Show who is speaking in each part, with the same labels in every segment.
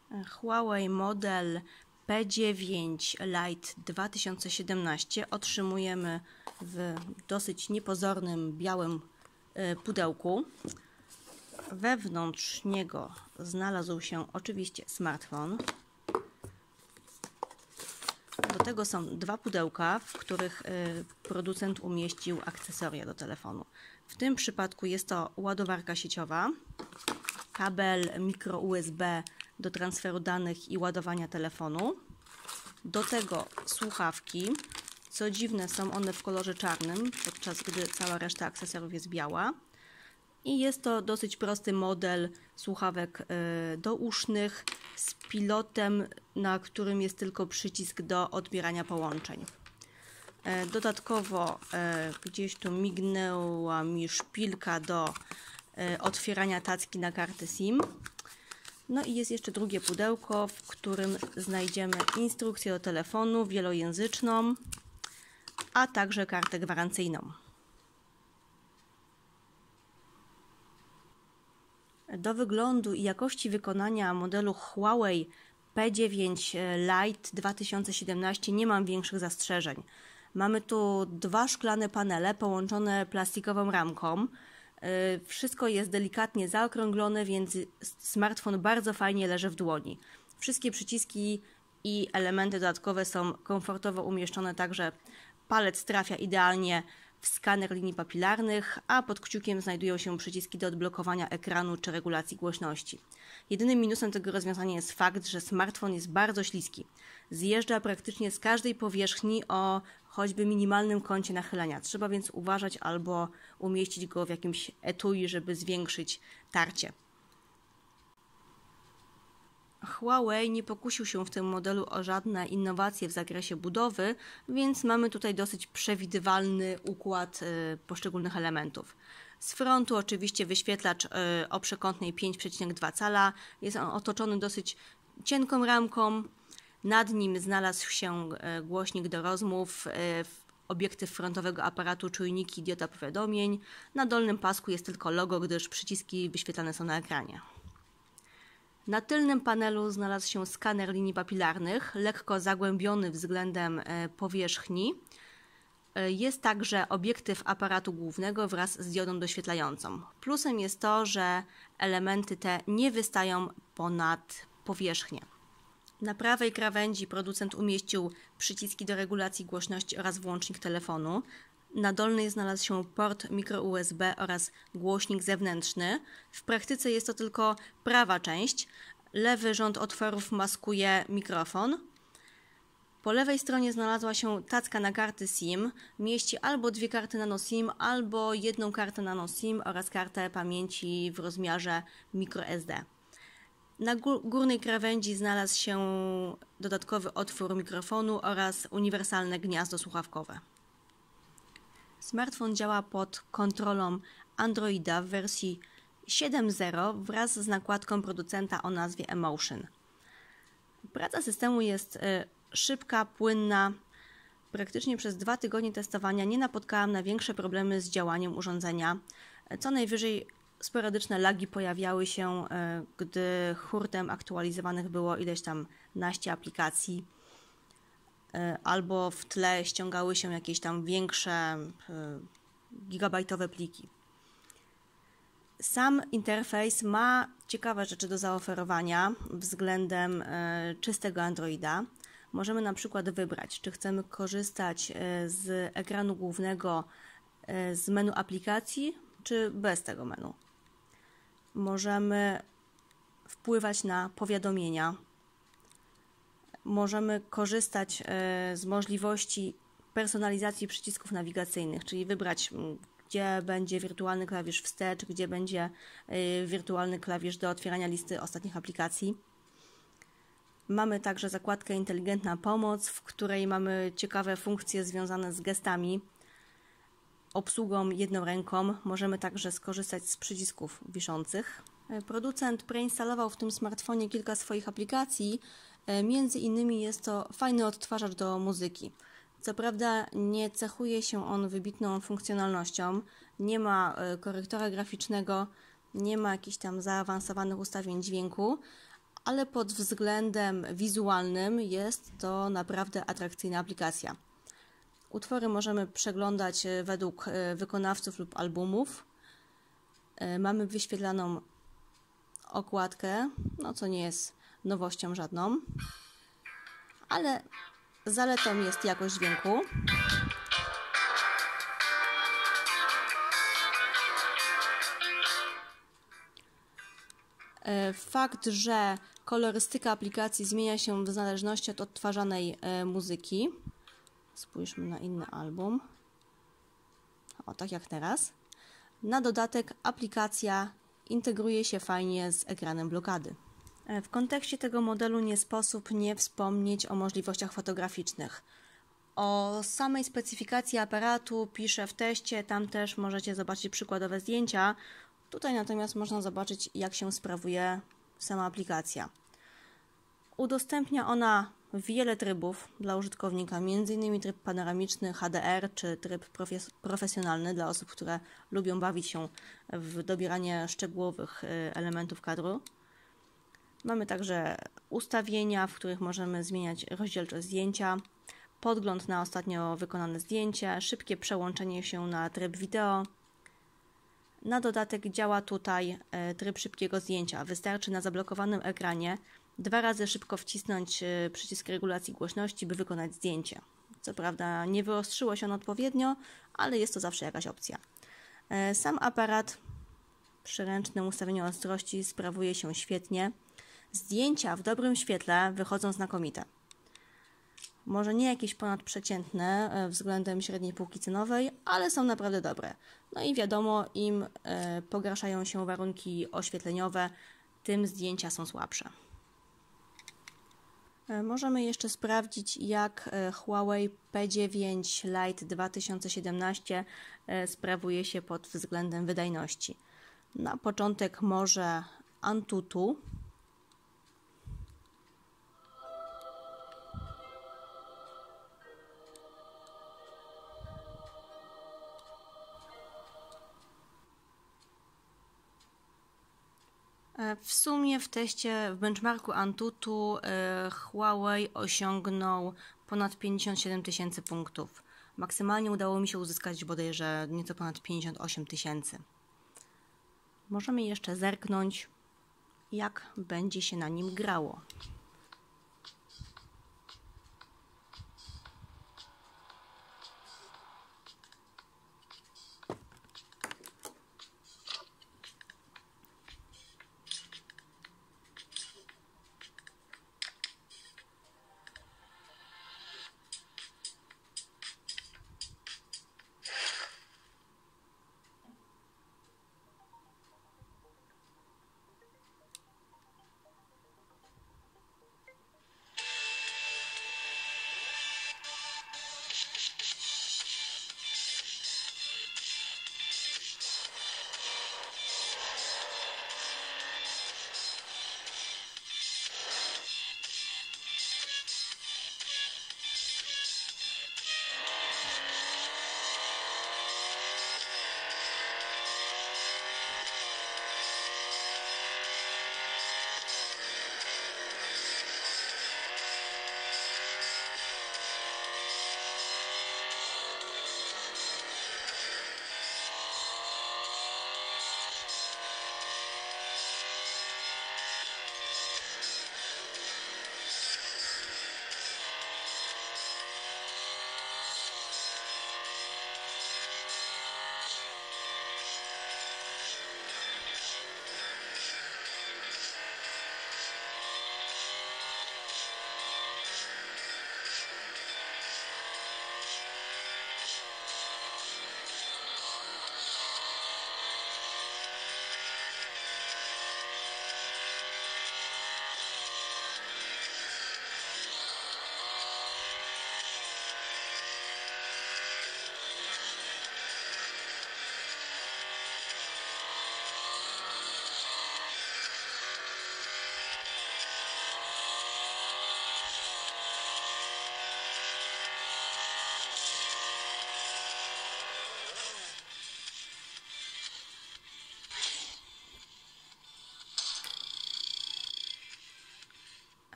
Speaker 1: Huawei model P9 Lite 2017 otrzymujemy w dosyć niepozornym białym pudełku. Wewnątrz niego znalazł się oczywiście smartfon. Do tego są dwa pudełka, w których producent umieścił akcesoria do telefonu. W tym przypadku jest to ładowarka sieciowa, kabel micro USB do transferu danych i ładowania telefonu. Do tego słuchawki. Co dziwne, są one w kolorze czarnym, podczas gdy cała reszta akcesoriów jest biała. I jest to dosyć prosty model słuchawek dousznych z pilotem, na którym jest tylko przycisk do odbierania połączeń. Dodatkowo gdzieś tu mignęła mi szpilka do otwierania tacki na kartę SIM. No i jest jeszcze drugie pudełko, w którym znajdziemy instrukcję do telefonu wielojęzyczną, a także kartę gwarancyjną. Do wyglądu i jakości wykonania modelu Huawei P9 Lite 2017 nie mam większych zastrzeżeń. Mamy tu dwa szklane panele połączone plastikową ramką. Wszystko jest delikatnie zaokrąglone, więc smartfon bardzo fajnie leży w dłoni. Wszystkie przyciski i elementy dodatkowe są komfortowo umieszczone, także palec trafia idealnie w skaner linii papilarnych, a pod kciukiem znajdują się przyciski do odblokowania ekranu czy regulacji głośności. Jedynym minusem tego rozwiązania jest fakt, że smartfon jest bardzo śliski. Zjeżdża praktycznie z każdej powierzchni o choćby minimalnym kącie nachylenia. Trzeba więc uważać albo umieścić go w jakimś etui, żeby zwiększyć tarcie. Huawei nie pokusił się w tym modelu o żadne innowacje w zakresie budowy, więc mamy tutaj dosyć przewidywalny układ poszczególnych elementów. Z frontu oczywiście wyświetlacz o przekątnej 5,2 cala. Jest on otoczony dosyć cienką ramką. Nad nim znalazł się głośnik do rozmów, obiektyw frontowego aparatu, czujniki, dioda powiadomień. Na dolnym pasku jest tylko logo, gdyż przyciski wyświetlane są na ekranie. Na tylnym panelu znalazł się skaner linii papilarnych, lekko zagłębiony względem powierzchni. Jest także obiektyw aparatu głównego wraz z diodą doświetlającą. Plusem jest to, że elementy te nie wystają ponad powierzchnię. Na prawej krawędzi producent umieścił przyciski do regulacji głośności oraz włącznik telefonu. Na dolnej znalazł się port micro USB oraz głośnik zewnętrzny. W praktyce jest to tylko prawa część. Lewy rząd otworów maskuje mikrofon. Po lewej stronie znalazła się tacka na karty SIM. Mieści albo dwie karty nano SIM, albo jedną kartę nano SIM oraz kartę pamięci w rozmiarze microSD. Na górnej krawędzi znalazł się dodatkowy otwór mikrofonu oraz uniwersalne gniazdo słuchawkowe. Smartfon działa pod kontrolą Androida w wersji 7.0 wraz z nakładką producenta o nazwie Emotion. Praca systemu jest szybka, płynna. Praktycznie przez 2 tygodnie testowania nie napotkałam na większe problemy z działaniem urządzenia. Co najwyżej sporadyczne lagi pojawiały się, gdy hurtem aktualizowanych było ileś tam naście aplikacji, albo w tle ściągały się jakieś tam większe gigabajtowe pliki. Sam interfejs ma ciekawe rzeczy do zaoferowania względem czystego Androida. Możemy na przykład wybrać, czy chcemy korzystać z ekranu głównego z menu aplikacji, czy bez tego menu. Możemy wpływać na powiadomienia. Możemy korzystać z możliwości personalizacji przycisków nawigacyjnych, czyli wybrać, gdzie będzie wirtualny klawisz wstecz, gdzie będzie wirtualny klawisz do otwierania listy ostatnich aplikacji. Mamy także zakładkę Inteligentna Pomoc, w której mamy ciekawe funkcje związane z gestami, obsługą jedną ręką. Możemy także skorzystać z przycisków wiszących. Producent preinstalował w tym smartfonie kilka swoich aplikacji. Między innymi jest to fajny odtwarzacz do muzyki. Co prawda nie cechuje się on wybitną funkcjonalnością, nie ma korektora graficznego, nie ma jakichś tam zaawansowanych ustawień dźwięku, ale pod względem wizualnym jest to naprawdę atrakcyjna aplikacja. Utwory możemy przeglądać według wykonawców lub albumów. Mamy wyświetlaną okładkę, no co nie jest nowością żadną, ale zaletą jest jakość dźwięku. Fakt, że kolorystyka aplikacji zmienia się w zależności od odtwarzanej muzyki. Spójrzmy na inny album. O, tak jak teraz. Na dodatek aplikacja integruje się fajnie z ekranem blokady. W kontekście tego modelu nie sposób nie wspomnieć o możliwościach fotograficznych. O samej specyfikacji aparatu piszę w teście, tam też możecie zobaczyć przykładowe zdjęcia. Tutaj natomiast można zobaczyć, jak się sprawuje sama aplikacja. Udostępnia ona wiele trybów dla użytkownika, m.in. tryb panoramiczny, HDR czy tryb profesjonalny dla osób, które lubią bawić się w dobieranie szczegółowych elementów kadru. Mamy także ustawienia, w których możemy zmieniać rozdzielczość zdjęcia, podgląd na ostatnio wykonane zdjęcie, szybkie przełączenie się na tryb wideo. Na dodatek działa tutaj tryb szybkiego zdjęcia. Wystarczy na zablokowanym ekranie 2 razy szybko wcisnąć przycisk regulacji głośności, by wykonać zdjęcie. Co prawda nie wyostrzyło się on odpowiednio, ale jest to zawsze jakaś opcja. Sam aparat przy ręcznym ustawieniu ostrości sprawuje się świetnie. Zdjęcia w dobrym świetle wychodzą znakomite. Może nie jakieś ponadprzeciętne względem średniej półki cenowej, ale są naprawdę dobre. No i wiadomo, im pogarszają się warunki oświetleniowe, tym zdjęcia są słabsze. Możemy jeszcze sprawdzić, jak Huawei P9 Lite 2017 sprawuje się pod względem wydajności. Na początek może Antutu. W sumie w teście, w benchmarku Antutu Huawei osiągnął ponad 57 000 punktów. Maksymalnie udało mi się uzyskać bodajże nieco ponad 58 000. Możemy jeszcze zerknąć, jak będzie się na nim grało.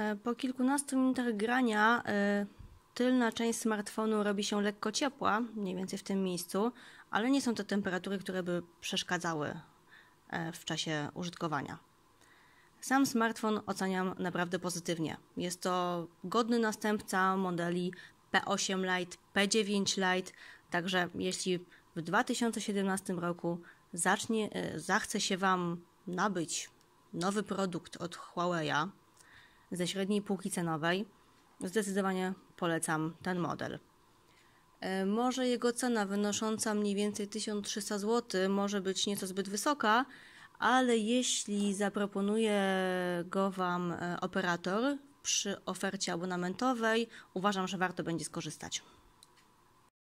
Speaker 1: Po kilkunastu minutach grania tylna część smartfonu robi się lekko ciepła, mniej więcej w tym miejscu, ale nie są to temperatury, które by przeszkadzały w czasie użytkowania. Sam smartfon oceniam naprawdę pozytywnie. Jest to godny następca modeli P8 Lite, P9 Lite, także jeśli w 2017 roku zachce się Wam nabyć nowy produkt od Huawei'a ze średniej półki cenowej, zdecydowanie polecam ten model. Może jego cena wynosząca mniej więcej 1300 zł może być nieco zbyt wysoka, ale jeśli zaproponuje go Wam operator przy ofercie abonamentowej, uważam, że warto będzie skorzystać.